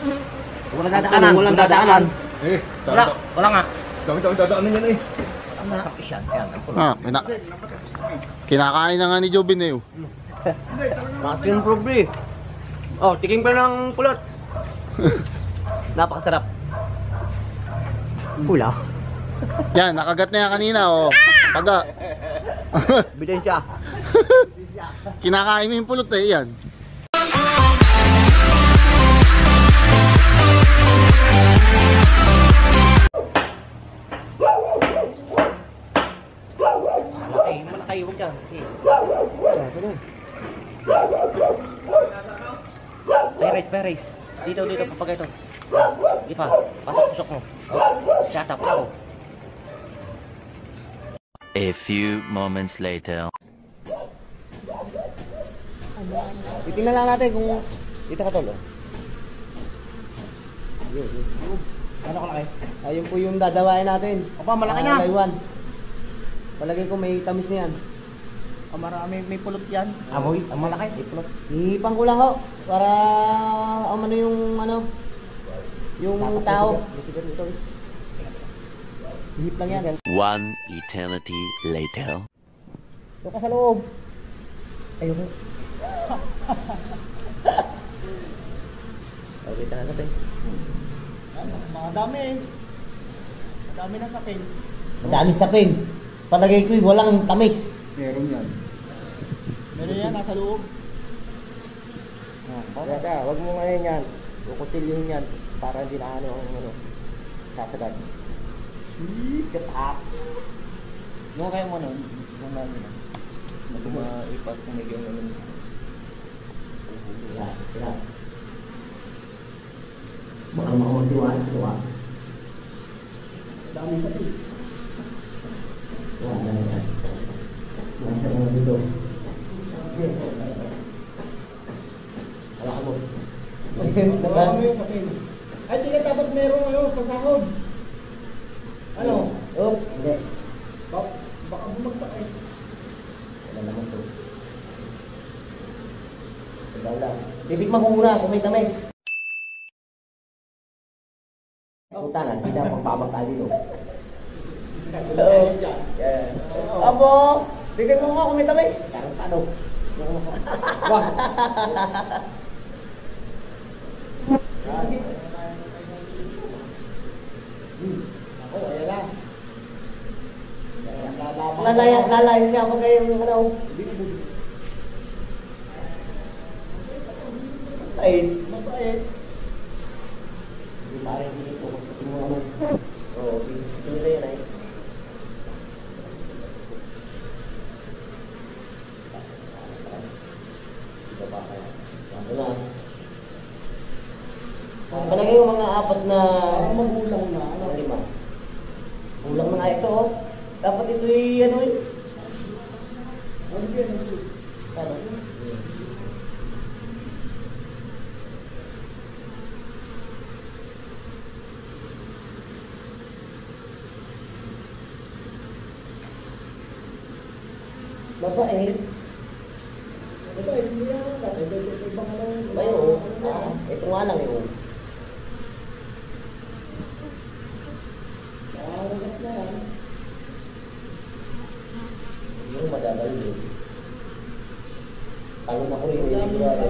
Walang dadaanan. Walang dadaanan. Wala nga. Dami dadaanan yan eh. Kinakain na nga ni Jobin eh. Martin Probe. Oh, tiking pa ng pulot. Napakasarap. Pula. Yan, nakagat na yan kanina oh. Paga. Bidensya. Kinakain mo yung pulot eh, yan. Malaki, huwag dyan. Paris. Dito, papagay ito. Di pa, pasok mo. Shut up ako. A few moments later. Titingnan lang natin kung dito ka tol. Ano kalaki? Ayun po yung dadawain natin. Opa, malaki na. Laywan. Palagay ko may tamis na yan. Marami, may pulot yan. Amoy, ang malaki. May pulot. Hihipan ko lang ho. Para ano yung tao. Hihip lang yan. One eternity later. Doon ka sa loob. Ayoko. Okay, tahan natin. Madami eh. Madami na sapin. Madami sapin. Palagay ko'y walang tamis. Meron yan. Meron yan, nasa loob. Kaya, wag mo ngayon yan. Kukutilyohin yan. Para hindi na sasagad. Katap. Mo kayo mo nun. Muna nyo na. Mag-ipat kung may gawin naman. Sila. Baka makamagdiwa. Dami pa rin. Wala na yan. Nasa mga dito. Wala ka mo. Wala mo yung kapin. Ay, hindi ka dapat merong pasahod. Ano? Oh, hindi. Baka bumagsak eh. Wala naman to. Wala. Titikman ko muna kung may tamis. Punta na, hindi na magpapagkali dito. Abo, titikman mo kung may tamis. Karang tanong. Wah. Oh, ayan lang. Lalaya siya ako kayo yung ano. Mapait. Hindi parang hindi po magsating mo naman. Oo, bisip nila yan ay. Ito pa kaya. Ito na. Palagay yung mga apat na magulang na, lima. Gulang na nga ito, oh. Dapat ito'y, ano eh. Ano? Mabait. Mabait, hindi yan. Ito ibang ano. Bayo, ito nga lang yun. Yung madadali yun. Talon ako yung sigurado.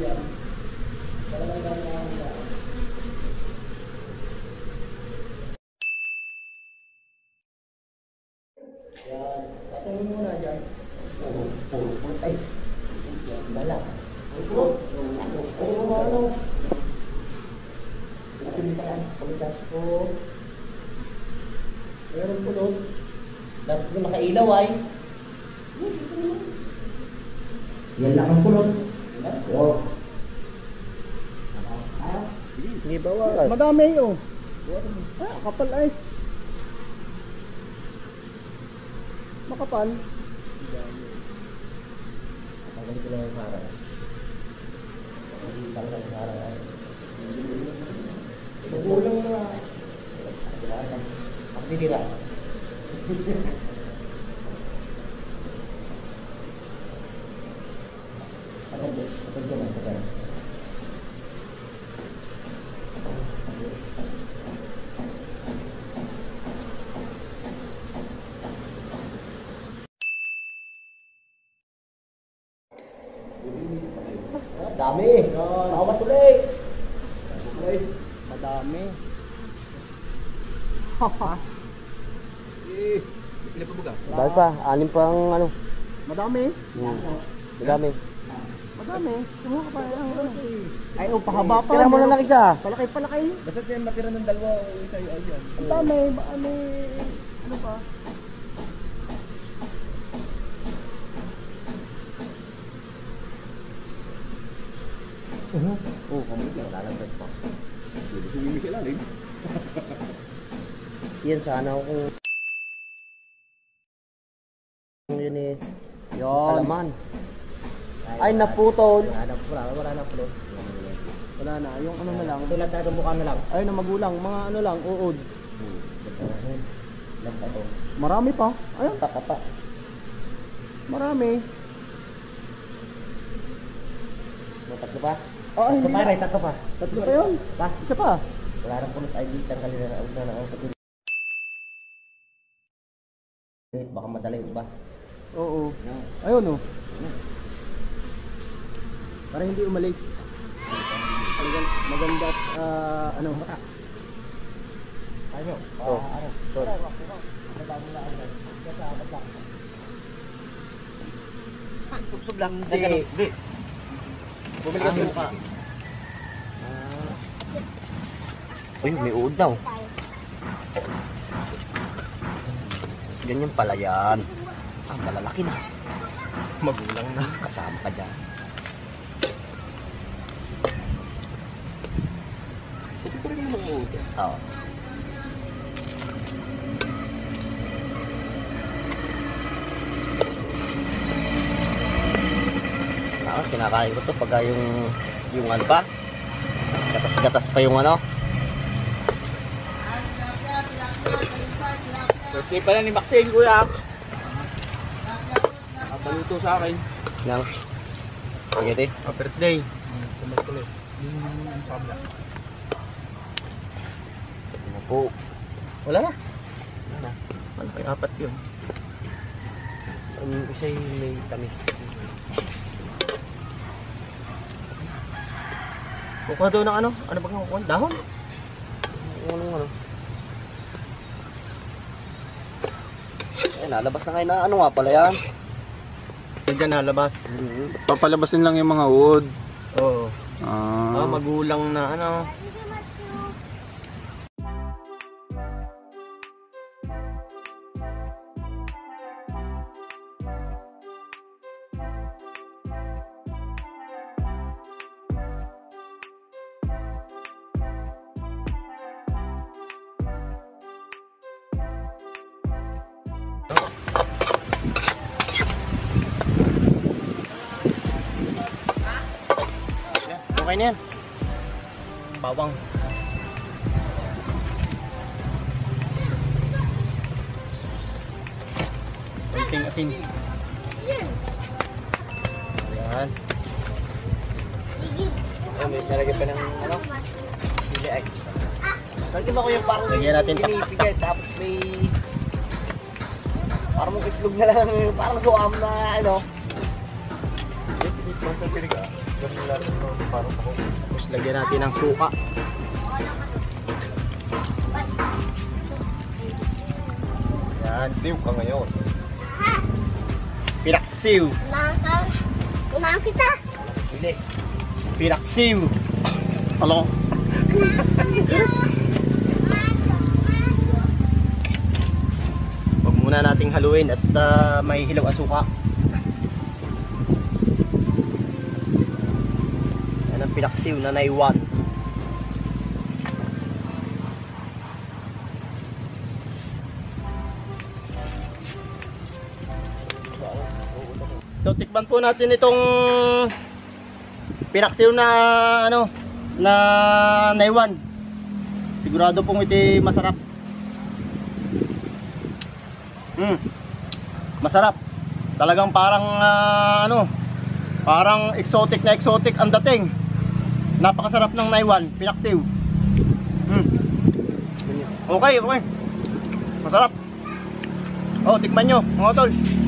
Yan. Patungin mo na dyan. Puro. Ay. Bala. Puro. Puro mo ano. Pagkakalitaan. Pagkakalitaan ko. Meron pulot. Dapat yung makailaw ay. Yan lang ang pulot. Oo. Hindi bawas. Madami oh. Kapal ay. Makapal. Kapal ko lang yung harang. Kapal lang yung harang ay. Magulang na. Pagtitira. Sakad dyan. Madami. Dahil pa, anim pang ano. Madami. Madami. Madami. Kumuha ka pa ano. Ay, pahaba pa. Tira mo na lang isa. Palaki. Basta matira ng dalawa o isa ay yan. Ang dami. Ano pa? Oo, kamit lang. Lalagdag pa. Sumimi siya lang eh. Yan sana ako kung yun eh. Yon. Alaman. Ay, naputol. Wala na pulot. Wala na. Yung ano na lang. Tulad na itong mukha na lang. Ayun na magulang. Mga ano lang. Uod. Lang pa ito. Marami pa. Ayun. Pakapa. Marami. Tatlo pa? Oh, ay, hindi na. Tatlo pa. Tatlo pa yun. Pa? Isa pa. Wala nang pulot ay di tanggalin na ang patuloy. Baka madali ba? Oo. Ayun oh. Para hindi umalis. Maganda at ano. Ano? Oh. Subsob lang. Hindi. Bumili ka sa mukha. Uy, may uod daw. Ganyan pala yan. Malalaki na. Magulang na. Kasama ka dyan. Oo. Kinakain ko to pag yung ano pa. Gatas-gatas pa yung ano. Birthday pala ni Maxine, kuya. Paluto sa akin. Nang spaghetti. Birthday. Tumakulit. Yung pabla. Ano po? Wala na. Wala kay apat yun. Isa'y may tamis. Kukuha daw ng ano? Ano ba kukuha? Dahon? Ano? Ay, nalabas na ngayon na ano nga pala yan. Diyan nalabas. Papalabasin lang yung mga uod. Oo. Ah. Magulang na ano. Okay na yan. Bawang. Konting asin. Ayan. May nalagay pa ng ano? Pili ay. Nalagay ba ko yung parang Lagyan natin pa. pinipigay tapos may parang may itlog na lang. Parang suam na ano. Tapos lagyan natin ng suka. Yan. Siw ka ngayon. Pinaksiw. Unahan kita. Pili. Pinaksiw. Alo. Huwag muna nating haluin at may hilaw ang suka. Yan ang pinaksiw na naiwan. So tikman po natin itong pinaksiw na ano na naiwan. Sigurado pong ito masarap. Masarap. Talagang parang ano, parang exotic na exotic ang dating. Napakasarap ng naiwan, pinaksiw. Okay. Masarap. Oh, tikman nyo, mga tol.